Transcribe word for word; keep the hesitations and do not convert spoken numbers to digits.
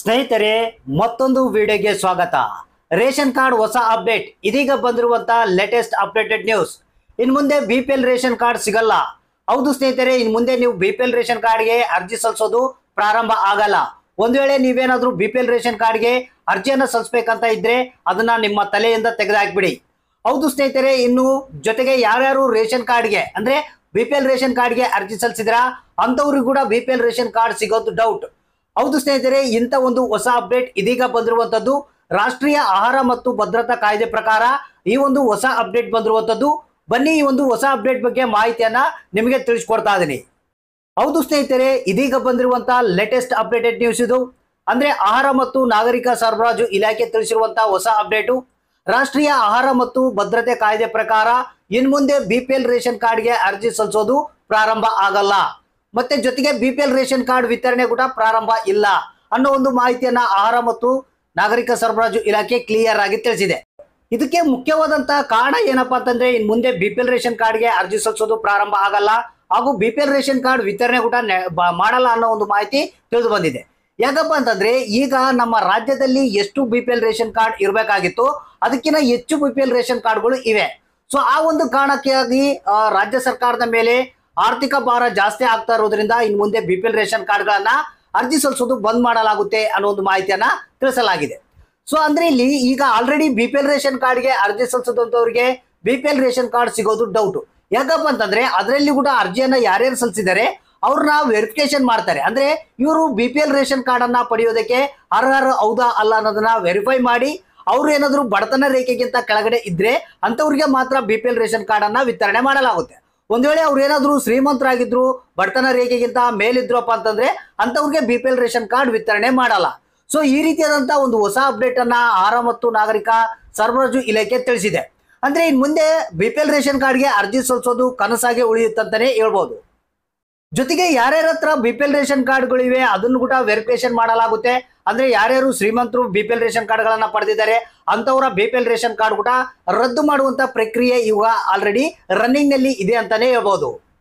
ಸ್ನೇಹಿತರೆ ಮತ್ತೊಂದು ವಿಡಿಯೋಗೆ ಸ್ವಾಗತ. ರೇಷನ್ ಕಾರ್ಡ್ ಹೊಸ ಅಪ್ಡೇಟ್ ಇದೀಗ ಬಂದಿರುವಂತ ಲೇಟೆಸ್ಟ್ ಅಪ್ಡೇಟೆಡ್ ನ್ಯೂಸ್. ಇನ್ನು ಮುಂದೆ B P L ration card ಸಿಗಲ್ಲ. ಹೌದು ಸ್ನೇಹಿತರೆ, ಇನ್ನು ಮುಂದೆ ನೀವು ಬಿ ಪಿ ಎಲ್ ರೇಷನ್ ಕಾರ್ಡ್ಗೆ ಅರ್ಜಿ ಸಲ್ಲಿಸೋದು ಪ್ರಾರಂಭ ಆಗಲ್ಲ. ಒಂದು ವೇಳೆ ನೀವೇನಾದ್ರೂ ಬಿ ಪಿ ಎಲ್ ರೇಷನ್ ಕಾರ್ಡ್ಗೆ ಅರ್ಜಿಯನ್ನು ಸಲ್ಲಿಸಬೇಕಂತ ಇದ್ರೆ ಅದನ್ನ ನಿಮ್ಮ ತಲೆಯಿಂದ ತೆಗೆದುಹಾಕ್ಬಿಡಿ. ಹೌದು ಸ್ನೇಹಿತರೆ, ಇನ್ನು ಜೊತೆಗೆ ಯಾರ್ಯಾರು ರೇಷನ್ ಕಾರ್ಡ್ಗೆ ಅಂದ್ರೆ ಬಿ ಪಿ ಎಲ್ ರೇಷನ್ ಕಾರ್ಡ್ಗೆ ಅರ್ಜಿ ಸಲ್ಲಿಸಿದ್ರ ಅಂತವ್ರಿಗೂ ಕೂಡ B P L ration card ಸಿಗೋದು ಡೌಟ್. ಹೌದು ಸ್ನೇಹಿತರೆ, ಇಂಥ ಒಂದು ಹೊಸ ಅಪ್ಡೇಟ್ ಇದೀಗ ಬಂದಿರುವಂತದ್ದು. ರಾಷ್ಟ್ರೀಯ ಆಹಾರ ಮತ್ತು ಭದ್ರತಾ ಕಾಯ್ದೆ ಪ್ರಕಾರ ಈ ಒಂದು ಹೊಸ ಅಪ್ಡೇಟ್ ಬಂದಿರುವಂತದ್ದು. ಬನ್ನಿ ಈ ಒಂದು ಹೊಸ ಅಪ್ಡೇಟ್ ಬಗ್ಗೆ ಮಾಹಿತಿಯನ್ನ ನಿಮಗೆ ತಿಳಿಸ್ಕೊಡ್ತಾ ಇದೀನಿ. ಹೌದು ಸ್ನೇಹಿತರೆ, ಇದೀಗ ಬಂದಿರುವಂತ ಲೇಟೆಸ್ಟ್ ಅಪ್ಡೇಟೆಡ್ ನ್ಯೂಸ್ ಇದು. ಅಂದ್ರೆ ಆಹಾರ ಮತ್ತು ನಾಗರಿಕ ಸರಬರಾಜು ಇಲಾಖೆ ತಿಳಿಸಿರುವಂತಹ ಹೊಸ ಅಪ್ಡೇಟು. ರಾಷ್ಟ್ರೀಯ ಆಹಾರ ಮತ್ತು ಭದ್ರತೆ ಕಾಯ್ದೆ ಪ್ರಕಾರ ಇನ್ ಮುಂದೆ ಬಿ ಪಿ ಎಲ್ ರೇಷನ್ ಕಾರ್ಡ್ಗೆ ಅರ್ಜಿ ಸಲ್ಲಿಸೋದು ಪ್ರಾರಂಭ ಆಗಲ್ಲ. ಮತ್ತೆ ಜೊತೆಗೆ B P L ration card ವಿತರಣೆ ಕೂಡ ಪ್ರಾರಂಭ ಇಲ್ಲ ಅನ್ನೋ ಒಂದು ಮಾಹಿತಿಯನ್ನ ಆಹಾರ ಮತ್ತು ನಾಗರಿಕ ಸರಬರಾಜು ಇಲಾಖೆ ಕ್ಲಿಯರ್ ಆಗಿ ತಿಳಿಸಿದೆ. ಇದಕ್ಕೆ ಮುಖ್ಯವಾದಂತಹ ಕಾರಣ ಏನಪ್ಪಾ ಅಂತಂದ್ರೆ, ಇನ್ ಮುಂದೆ ಬಿ ಪಿ ಎಲ್ ರೇಷನ್ ಕಾರ್ಡ್ಗೆ ಅರ್ಜಿ ಸಲ್ಲಿಸೋದು ಪ್ರಾರಂಭ ಆಗಲ್ಲ ಹಾಗೂ B P L ration card ವಿತರಣೆ ಕೂಡ ಮಾಡಲ್ಲ ಅನ್ನೋ ಒಂದು ಮಾಹಿತಿ ತಿಳಿದು ಬಂದಿದೆ. ಯಾಕಪ್ಪ ಅಂತಂದ್ರೆ, ಈಗ ನಮ್ಮ ರಾಜ್ಯದಲ್ಲಿ ಎಷ್ಟು B P L ration card ಇರಬೇಕಾಗಿತ್ತು ಅದಕ್ಕಿಂತ ಹೆಚ್ಚು ಬಿ ಪಿ ಎಲ್ ರೇಷನ್ ಕಾರ್ಡ್ಗಳು ಇವೆ. ಸೊ ಆ ಒಂದು ಕಾರಣಕ್ಕಾಗಿ ರಾಜ್ಯ ಸರ್ಕಾರದ ಮೇಲೆ ಆರ್ಥಿಕ ಭಾರ ಜಾಸ್ತಿ ಆಗ್ತಾ ಇರೋದ್ರಿಂದ ಇನ್ನು ಮುಂದೆ ಬಿ ಪಿ ಎಲ್ ರೇಷನ್ ಕಾರ್ಡ್ಗಳನ್ನ ಅರ್ಜಿ ಸಲ್ಲಿಸೋದು ಬಂದ್ ಮಾಡಲಾಗುತ್ತೆ ಅನ್ನೋ ಒಂದು ಮಾಹಿತಿಯನ್ನ ತಿಳಿಸಲಾಗಿದೆ. ಸೊ ಅಂದ್ರೆ ಇಲ್ಲಿ ಈಗ already B P L ration ಕಾರ್ಡ್ಗೆ ಅರ್ಜಿ ಸಲ್ಲಿಸಿದಂತವರಿಗೆ B P L ration card ಸಿಗೋದು ಡೌಟ್. ಯಾಕಪ್ಪ ಅಂತಂದ್ರೆ ಅದರಲ್ಲಿ ಕೂಡ ಅರ್ಜಿಯನ್ನ ಯಾರ್ಯಾರು ಸಲ್ಲಿಸಿದ್ದಾರೆ ಅವ್ರನ್ನ ವೆರಿಫಿಕೇಶನ್ ಮಾಡ್ತಾರೆ. ಅಂದ್ರೆ ಇವರು B P L ration card ಅನ್ನ ಪಡೆಯೋದಕ್ಕೆ ಅರ್ಹರ ಹೌದಾ ಅಲ್ಲ ಅನ್ನೋದನ್ನ ವೆರಿಫೈ ಮಾಡಿ ಅವ್ರು ಏನಾದ್ರು ಬಡತನ ರೇಖೆಗಿಂತ ಕೆಳಗಡೆ ಇದ್ರೆ ಅಂತವ್ರಿಗೆ ಮಾತ್ರ B P L ration card ಅನ್ನ ವಿತರಣೆ ಮಾಡಲಾಗುತ್ತೆ. ಒಂದ್ ವೇಳೆ ಅವ್ರು ಏನಾದ್ರು ಶ್ರೀಮಂತರಾಗಿದ್ರು ಬಡತನ ರೇಖೆಗಿಂತ ಮೇಲಿದ್ರಪ್ಪ ಅಂತಂದ್ರೆ ಅಂತವ್ರಿಗೆ B P L ration card ವಿತರಣೆ ಮಾಡಲ್ಲ. ಸೊ ಈ ರೀತಿಯಾದಂತಹ ಒಂದು ಹೊಸ ಅಪ್ಡೇಟ್ ಅನ್ನ ಆಹಾರ ಮತ್ತು ನಾಗರಿಕ ಸರಬರಾಜು ಇಲಾಖೆ ತಿಳಿಸಿದೆ. ಅಂದ್ರೆ ಇನ್ ಮುಂದೆ ಬಿ ಪಿ ಎಲ್ ರೇಷನ್ ಕಾರ್ಡ್ಗೆ ಅರ್ಜಿ ಸಲ್ಲಿಸೋದು ಕನಸಾಗಿ ಉಳಿಯುತ್ತಂತಾನೆ ಹೇಳ್ಬೋದು. ಜೊತೆಗೆ ಯಾರ್ಯಾರ ಹತ್ರ ಬಿ ಪಿ ಎಲ್ ರೇಷನ್ ಕಾರ್ಡ್ಗಳಿವೆ ಅದನ್ನು ಕೂಡ ವೆರಿಫಿಕೇಶನ್ ಮಾಡಲಾಗುತ್ತೆ. ಅಂದ್ರೆ ಯಾರ್ಯಾರು ಶ್ರೀಮಂತರು ಬಿ ಪಿ ಎಲ್ ರೇಷನ್ ಕಾರ್ಡ್ಗಳನ್ನ ಪಡೆದಿದ್ದಾರೆ ಅಂತವರ B P L ration card ಕೂಡ ರದ್ದು ಮಾಡುವಂತ ಪ್ರಕ್ರಿಯೆ ಇವಾಗ ಆಲ್ರೆಡಿ ರನ್ನಿಂಗ್ ನಲ್ಲಿ ಇದೆ ಅಂತಾನೆ ಹೇಳ್ಬೋದು.